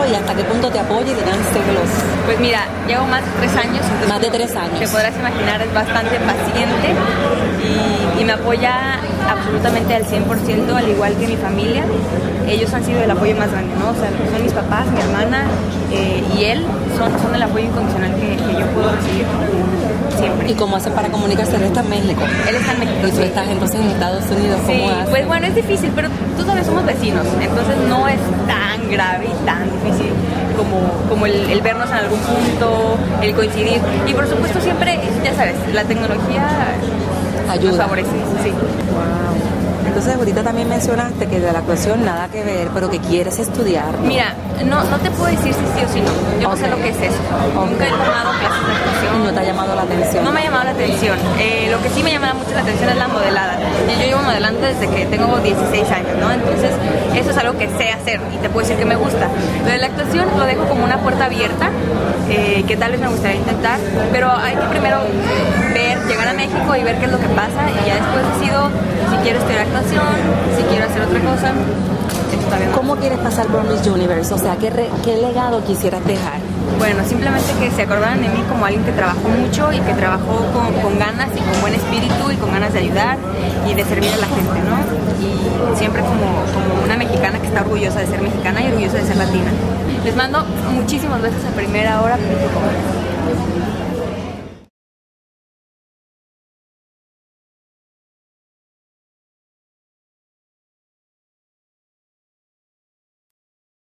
y hasta qué punto te apoya y te dan celos? Pues mira, llevo más de 3 años. Entonces, más de 3 años. Te podrás imaginar, es bastante paciente y me apoya absolutamente al 100%, al igual que mi familia. Ellos han sido el apoyo más grande, ¿no? O sea, son mis papás, mi hermana y él son el apoyo incondicional que yo puedo recibir siempre. ¿Y cómo hacen para comunicarse? Él está en México. Él está en México. Y tú estás entonces en Estados Unidos. ¿Cómo Sí, haces? pues bueno, es difícil, pero tú sabes, somos vecinos, entonces no es tan grave y tan difícil como el vernos en algún punto, el coincidir. Y por supuesto siempre, ya sabes, la tecnología ayuda. nos favorece, sí. Wow. Entonces ahorita también mencionaste que de la actuación nada que ver, pero que quieres estudiar, ¿no? Mira, no te puedo decir si sí o si no. Yo no sé lo que es eso. Nunca he tomado clases de actuación. ¿No te ha llamado la atención? No me ha llamado la atención. Lo que sí me llama mucho la atención es la modelada. Yo llevo modelando desde que tengo 16 años, ¿no? Entonces, eso es algo que sé hacer y te puedo decir que me gusta. Lo de la actuación lo dejo como una puerta abierta, que tal vez me gustaría intentar, pero hay que primero llegar a México y ver qué es lo que pasa y ya después decido si quiero estudiar actuación, si quiero hacer otra cosa. ¿Cómo quieres pasar por Miss Universe? O sea, ¿qué legado quisieras dejar? Bueno, simplemente que se acordaran de mí como alguien que trabajó mucho y que trabajó con ganas y con buen espíritu y con ganas de ayudar y de servir a la gente, ¿no? Y siempre como una mexicana que está orgullosa de ser mexicana y orgullosa de ser latina. Les mando muchísimos besos a primerahora.com.